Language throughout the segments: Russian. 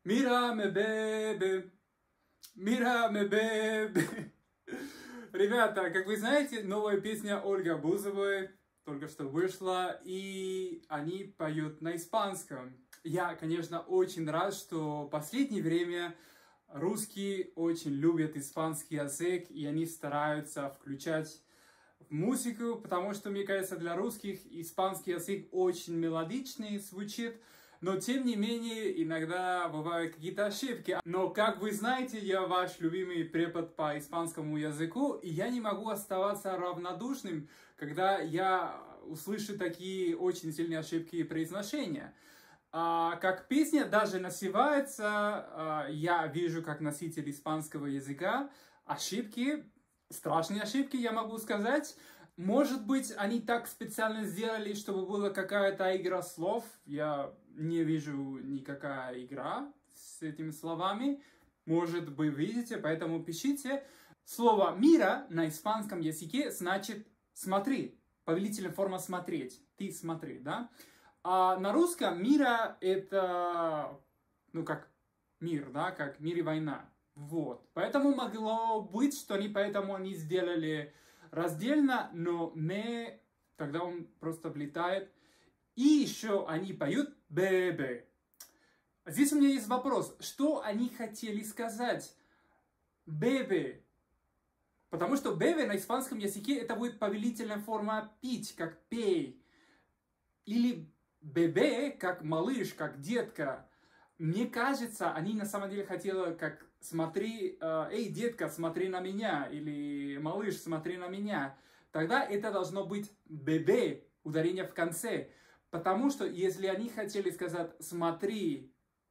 Mírame, baby, mírame, baby. Ребята, как вы знаете, новая песня Ольги Бузовой только что вышла, и они поют на испанском. Я, конечно, очень рад, что в последнее время русские очень любят испанский язык, и они стараются включать в музыку, потому что, мне кажется, для русских испанский язык очень мелодичный звучит, но, тем не менее, иногда бывают какие-то ошибки. Но, как вы знаете, я ваш любимый препод по испанскому языку, и я не могу оставаться равнодушным, когда я услышу такие очень сильные ошибки произношения. Как песня даже называется, я вижу как носитель испанского языка ошибки, страшные ошибки, я могу сказать. Может быть, они так специально сделали, чтобы была какая-то игра слов. Я не вижу никакая игра с этими словами. Может быть, видите, поэтому пишите. Слово «мира» на испанском языке значит «смотри». Повелительная форма «смотреть». Ты смотри, да? А на русском «мира» это, как мир, да? Как мир и война. Вот. Поэтому могло быть, что поэтому они сделали раздельно, но «ме», тогда он просто влетает. И еще они поют «бебе». Здесь у меня есть вопрос. Что они хотели сказать? «Бебе». Потому что «бебе» на испанском языке это будет повелительная форма «пить», как «пей». Или «бебе», как «малыш», как «детка». Мне кажется, они на самом деле хотели как «смотри, эй, детка, смотри на меня» или «малыш, смотри на меня». Тогда это должно быть «бебе», ударение в конце. Потому что если они хотели сказать «смотри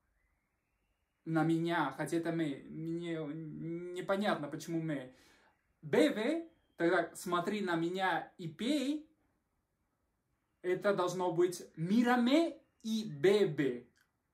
на меня», хотя это «мы», мне непонятно, почему «мы». «Бебе», тогда «смотри на меня и пей», это должно быть «мираме» и «бебе».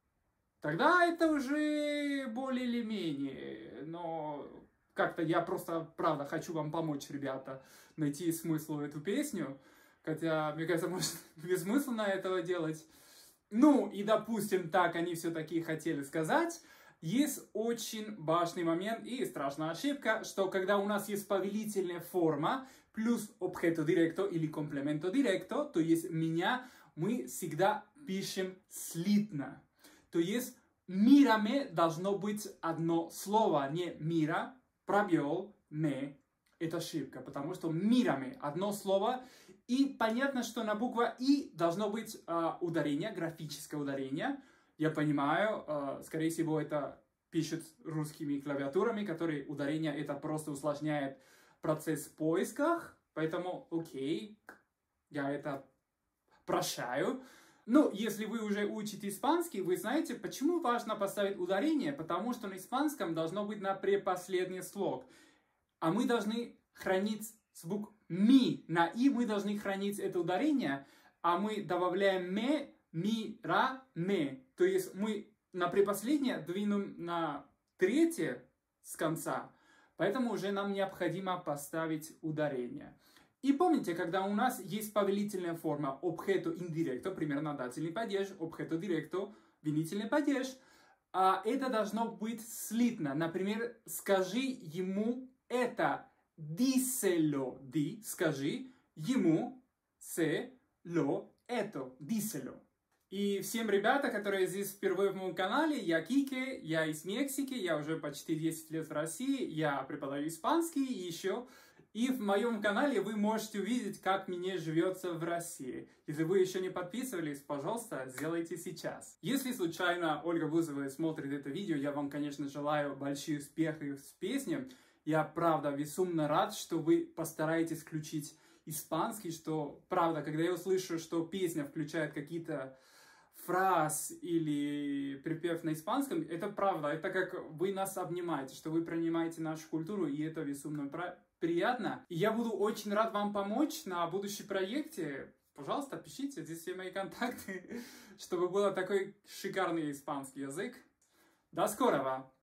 Тогда это уже более или менее, но как-то я просто, правда, хочу вам помочь, ребята, найти смысл в эту песню, хотя, мне кажется, может, бессмысленно этого делать. Ну, и, допустим, так они все-таки хотели сказать. Есть очень важный момент и страшная ошибка, что когда у нас есть повелительная форма плюс objeto directo или complemento directo, то есть «меня», мы всегда пишем слитно. То есть «мираме» должно быть одно слово, не «мира», пробел, «ме». Это ошибка, потому что «мираме» одно слово. И понятно, что на букву «и» должно быть ударение, графическое ударение. Я понимаю, скорее всего, это пишут русскими клавиатурами, которые ударение это просто усложняет процесс в поисках. Поэтому, окей, я это прощаю. Но если вы уже учите испанский, вы знаете, почему важно поставить ударение, потому что на испанском должно быть на предпоследний слог. А мы должны хранить звук «ми». На «и» мы должны хранить это ударение, а мы добавляем «ме», «ми», «ра», «ме». То есть мы на предпоследнее двинем на третье с конца, поэтому уже нам необходимо поставить ударение. И помните, когда у нас есть повелительная форма objeto indirecto, примерно дательный падеж, objeto directo, винительный падеж, это должно быть слитно. Например, скажи ему это, díselo, di, скажи ему, se, lo, это, díselo. И всем ребята, которые здесь впервые в моем канале, я Кике, я из Мексики, я уже почти 10 лет в России, я преподаю испанский и еще. И в моем канале вы можете увидеть, как мне живется в России. Если вы еще не подписывались, пожалуйста, сделайте сейчас. Если случайно Ольга Бузова смотрит это видео, я вам, конечно, желаю больших успехов с песней. Я, правда, безумно рад, что вы постараетесь включить испанский, что, правда, когда я услышу, что песня включает какие-то фраз или припев на испанском, это правда, это как вы нас обнимаете, что вы принимаете нашу культуру, и это безумно приятно. И я буду очень рад вам помочь на будущем проекте. Пожалуйста, пишите, здесь все мои контакты, чтобы был такой шикарный испанский язык. До скорого!